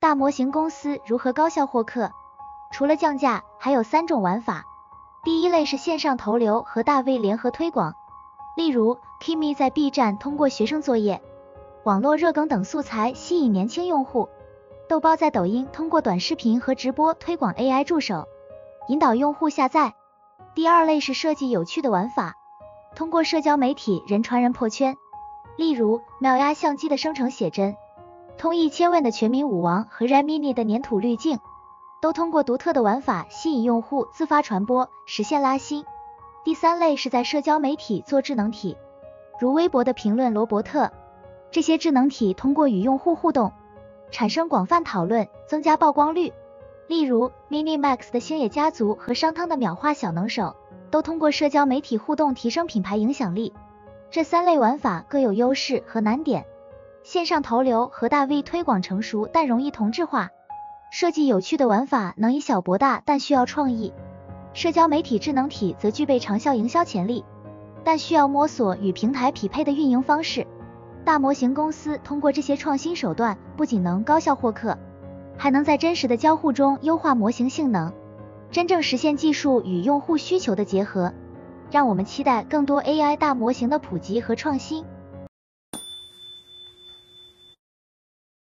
大模型公司如何高效获客？除了降价，还有3种玩法。第一类是线上投流和大 V 联合推广，例如 Kimi 在 B 站通过学生作业、网络热梗等素材吸引年轻用户，豆包在抖音通过短视频和直播推广 AI 助手，引导用户下载。第二类是设计有趣的玩法，通过社交媒体人传人破圈，例如妙压相机的生成写真、通1000万的全民舞王和 Remini 的粘土滤镜，都通过独特的玩法吸引用户自发传播，实现拉新。第三类是在社交媒体做智能体，如微博的评论罗伯特，这些智能体通过与用户互动，产生广泛讨论，增加曝光率。例如 Minimax 的星野家族和商汤的秒画小能手，都通过社交媒体互动提升品牌影响力。这3类玩法各有优势和难点，线上投流和大 V 推广成熟但容易同质化，设计有趣的玩法能以小博大但需要创意，社交媒体智能体则具备长效营销潜力，但需要摸索与平台匹配的运营方式。大模型公司通过这些创新手段，不仅能高效获客，还能在真实的交互中优化模型性能，真正实现技术与用户需求的结合。让我们期待更多 AI 大模型的普及和创新。